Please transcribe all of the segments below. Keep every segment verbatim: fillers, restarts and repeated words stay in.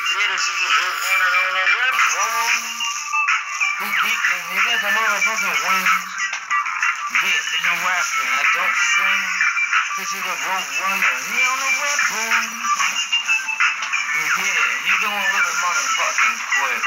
Yeah, this is a good one on the rip room. He beat me, he got the motherfucking wings. Yeah, there's no rapping, I don't sing. This is a road runner, he on the rip room. Yeah, you doing with a motherfucking quick.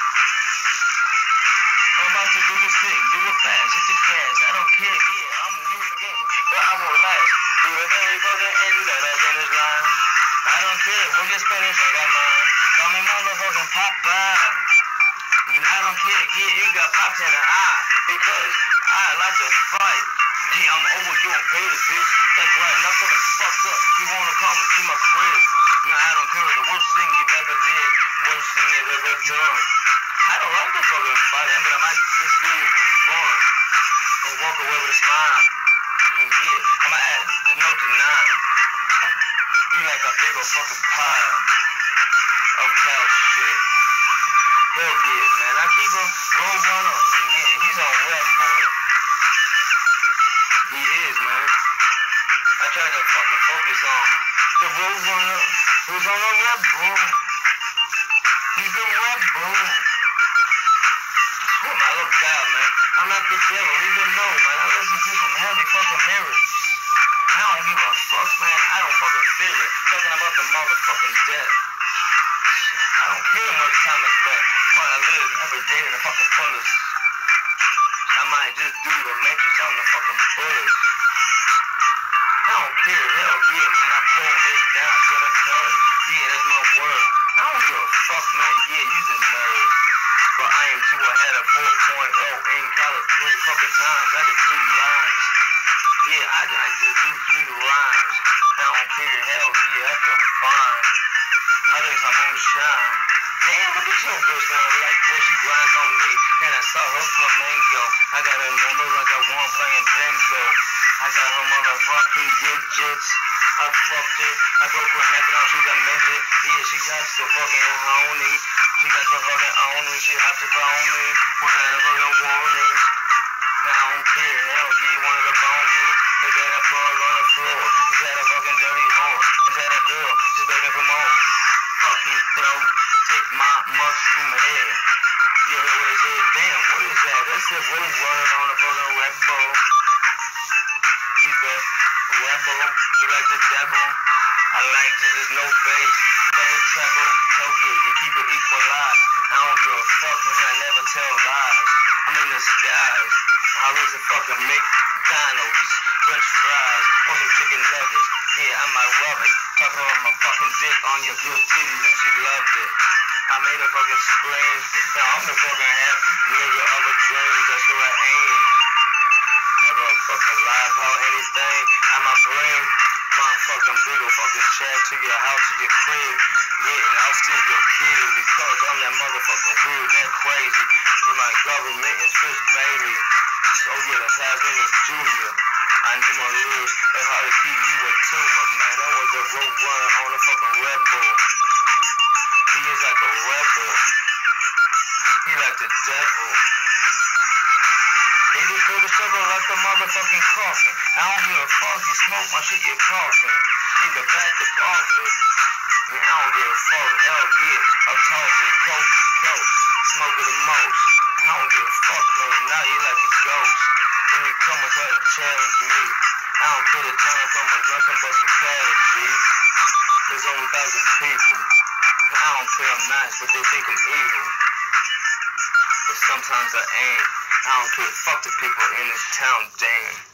I'm about to do this thing, do it fast, hit the gas, I don't care, yeah, I'm new to the game, but I won't last. Do the very fucking end of that finish line. I don't care, we'll just finish, I got mine. Call me motherfucking Popeye. And I don't care, yeah, you got pops in the eye. Because I like to fight. Yeah, I'm over you and pay the bitch. That's right, enough of the fucked up. You wanna come to my crib. No, I don't care, the worst thing you've ever did. Worst thing you've ever done. I don't like to fucking fight, but I might just do it for fun. Or walk away with a smile. Yeah, I'm an addict, there's no denying. You like a big old fucking pile of cow shit. Hell yeah, man. I keep a road runner, and yeah, he's on Red Bull. He is, man. I try to fucking focus on the road runner who's on the Red Bull. He's the Red Bull. What my little guy, man. I'm not the devil, even though, man. I listen to some heavy fucking mirrors. I don't give a fuck, man. I don't fucking feel it. Talking about the motherfucking death. I don't care much time is left. While I live every day to the fucking fullest. I might just do the matrix on the fucking fullest. I don't care. Hell yeah, man. I pull this down to the cut. Yeah, that's my word. I don't give a fuck, man. Yeah, you the nerd. But I am too ahead of four point oh in college three fucking times. I did three lines. Yeah, I, I just do three rhymes. I don't care, hell yeah, I feel fine. I think some moonshine. Damn, look at your bitch, man, like when she grinds on me. And I saw her flamingo. I got her number like I want playing bingo. I got her motherfucking digits. I fucked her. I broke her neck and now she's a midget. Yeah, she got so fucking horny. She got so fucking on me. She has to phone me. When I fucking warnings. I don't care, hell yeah, you wanted to bone me. Is that a bug on the floor? Is that a fucking dirty whore? Is that a girl? She's begging for more. Fucking throat, take my mushroom head. You heard what it said? Damn, what is that? That's the road running on the fucking Red Bull. He's the rebel. You like the devil? I like this, there's no bass. Double treble. Hell yeah, you keep it equalized. I don't give a fuck because I never tell lies. I'm in the skies. I was a fucking McDonald's, French fries, or some chicken nuggets. Yeah, I might rub it. Talking about my fucking dick on your blue titties, and she loved it. I made her fucking scream. Now I'm the fucking half nigga of a dream. That's who I aim. Never fucking lie about anything. I'm my brain. My fucking big ol' fucking chat to your house, to your crib. Yeah, and I'll steal your kid because I'm that motherfucking hood, that crazy. You're my government and Swiss Bailey. So yeah, that's how his name is Junior. I knew my lyrics, that's how to keep you a tumor, man. That was a road runner on a fucking Red Bull. He is like a rebel. He like the devil. He just took the shovel like the motherfucking coffin. I don't give a fuck, you smoke my shit, you're coughing. In the back of the office. I don't give a fuck, hell yeah. I'm tossing, coast to coast. Smoking the most. I don't give a fuck, man. Now you like a ghost. When you come and try to challenge me, I don't put a time from a nothing but some cabbage, G. There's only a thousand people. I don't care I'm nice, but they think I'm evil. But sometimes I ain't. I don't care. Fuck the people in this town, damn.